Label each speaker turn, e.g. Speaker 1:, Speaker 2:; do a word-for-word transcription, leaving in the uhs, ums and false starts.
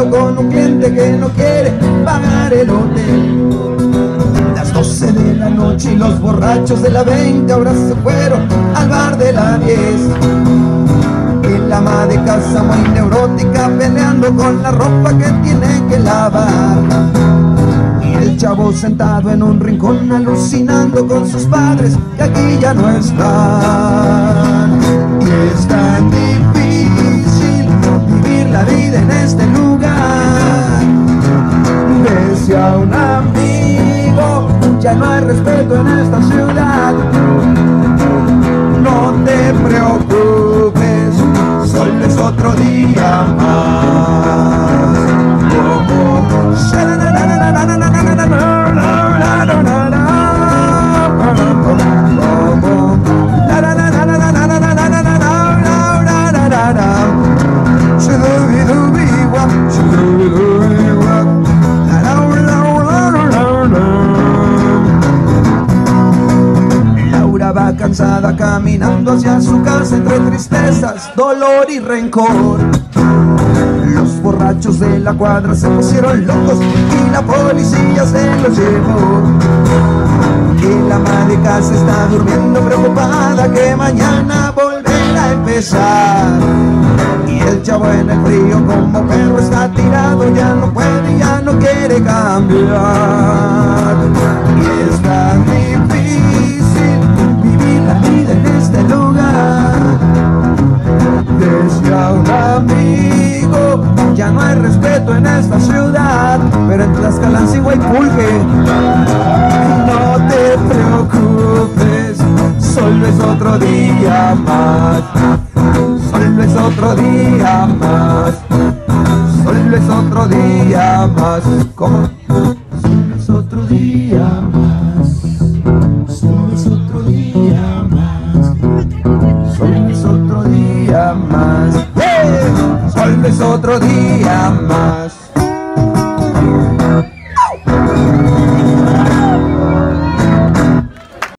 Speaker 1: peleando con un cliente que no quiere pagar el hotel. Las doce de la noche y los borrachos de la veinte ahora se fueron al bar de la diez. El ama de casa muy neurótica peleando con la ropa que tiene que lavar. Y el chavo sentado en un rincón alucinando con sus padres que aquí ya no están. Y es tan difícil vivir la vida en este lugar. Decía un amigo, ya no hay respeto en esta ciudad. No te preocupes, solo es otro día más. Laura va cansada caminando hacia su casa entre tristezas, dolor y rencor. Los borrachos de la cuadra se pusieron locos y la policía se los llevó. Y la ama de casa está durmiendo preocupada que mañana volverá a empezar. Y el chavo en el frío como perro está tirado, ya no puede, ya no quiere cambiar. Y es tan difícil vivir la vida en este lugar. Decía un amigo, ya no hay respeto en esta ciudad, pero en Tlaxcalancingo hay pulque. No te preocupes, solo es otro día más. Solo es otro día más. Solo es otro día más. ¿Cómo? Solo es otro día más. Solo es otro día más. Solo es otro día más. ¡Hey! Solo es otro día más.